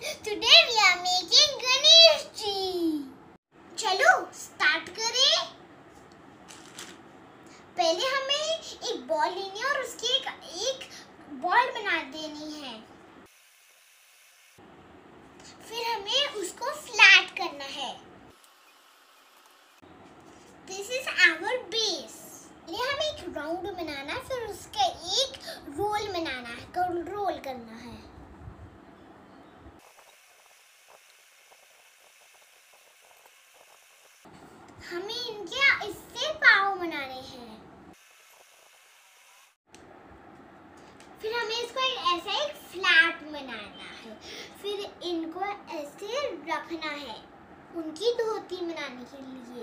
Today we are making Ganesh ji. चलो start करें। पहले हमें एक बॉल लेनी है और उसकी एक बॉल बना देनी है। फिर हमें उसको फ्लैट करना है। This is our base. ये हमें एक राउंड बनाना है, फिर उसका एक रोल बनाना है, रोल करना है। हमें इनके इससे पाव बनाने हैं। फिर हमें इसको ऐसा एक फ्लैट बनाना है। फिर इनको ऐसे रखना है उनकी धोती बनाने के लिए।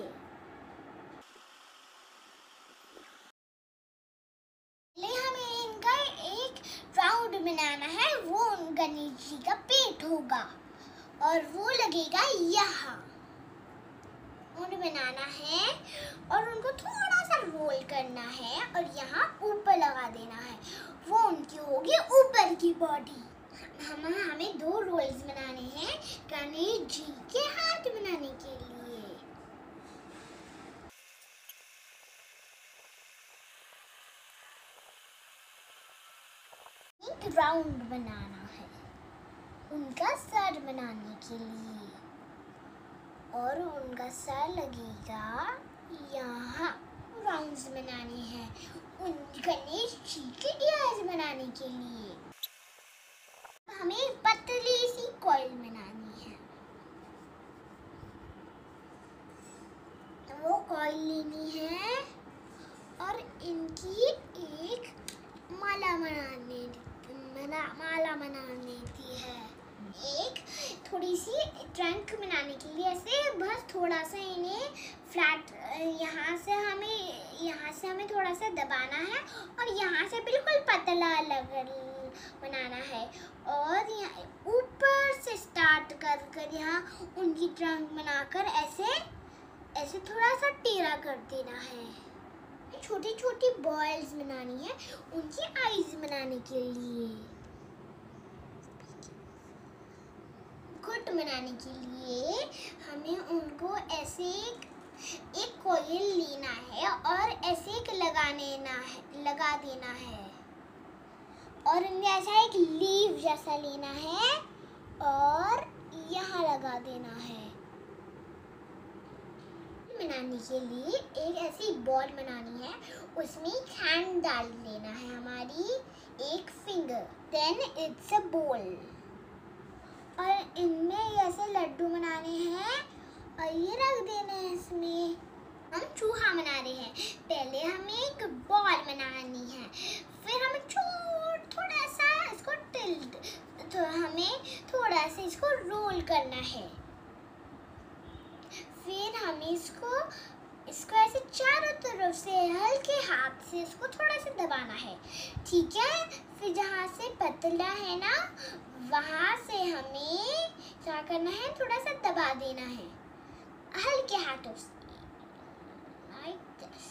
हमें इनका एक राउंड बनाना है, वो गणेश जी का पेट होगा और वो लगेगा यहाँ। उन्हें बनाना है और उनको थोड़ा सा रोल करना है और यहाँ ऊपर लगा देना है। वो उनकी होगी ऊपर की बॉडी। हमें दो रोल्स बनाने हैं गणेश जी के हाथ बनाने के लिए। एक राउंड बनाना है उनका सर बनाने के लिए और उनका सर लगेगा यहाँ। राउंड्स बनाने हैं उन गणेश जी के ईयर्स बनाने के लिए। हमें पतली सी कॉइल बनानी है। वो कॉइल लेनी है और इनकी एक माला बनानी थी है। एक थोड़ी सी ट्रंक बनाने के लिए ऐसे बस थोड़ा सा इन्हें फ्लैट यहाँ से हमें थोड़ा सा दबाना है और यहाँ से बिल्कुल पतला बनाना है और ऊपर से स्टार्ट कर यहाँ उनकी ट्रंक बनाकर ऐसे थोड़ा सा टेढ़ा कर देना है। छोटी छोटी बॉल्स बनानी है उनकी आईज बनाने के लिए। बनाने के लिए हमें उनको ऐसे एक कॉइल लेना है और ऐसे एक लगा देना है और इनमें ऐसा एक लीव जैसा लेना है और यहाँ लगा देना है। बनाने के लिए एक ऐसी बॉल बनानी है, उसमें एक हैंड डाल देना है हमारी एक finger, then it's a ball. और इनमें ऐसे लड्डू बनाने हैं और ये रख देना है इसमें। हम चूहा बना रहे हैं। पहले हमें एक बॉल बनानी है, फिर हमें थोड़ा सा इसको तो हमें थोड़ा सा इसको रोल करना है। फिर हमें इसको ऐसे चारों तरफ से हल्के हाथ से इसको थोड़ा सा दबाना है, ठीक है। फिर जहाँ से पतला है ना वहाँ से हमें क्या करना है, थोड़ा सा दबा देना है हल्के हाथों से, like this।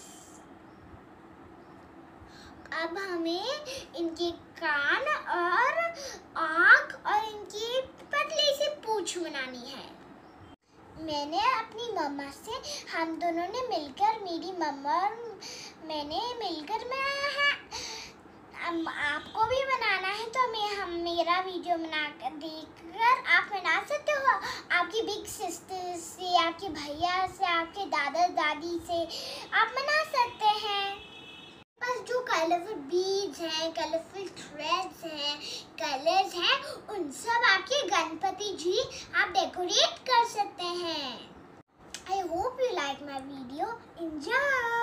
अब हमें इनके कान और आँख और इनकी पतली सी पूंछ बनानी है। मैंने अपनी मम्मा से, हम दोनों ने मिलकर, मेरी मम्मा और मैंने मिलकर बनाया है। आपको भी बनाना है तो मेरा वीडियो देखकर आप बना सकते हो। आपकी बिग सिस्टर से, आपके भैया से, आपके दादा दादी से आप बना सकते हैं। बस जो कलरफुल बीड्स हैं, कलरफुल थ्रेड्स हैं, कलर्स हैं, उन सब आपके गणपति जी आप डेकोरेट कर सकते हैं। I hope you like my video. Enjoy!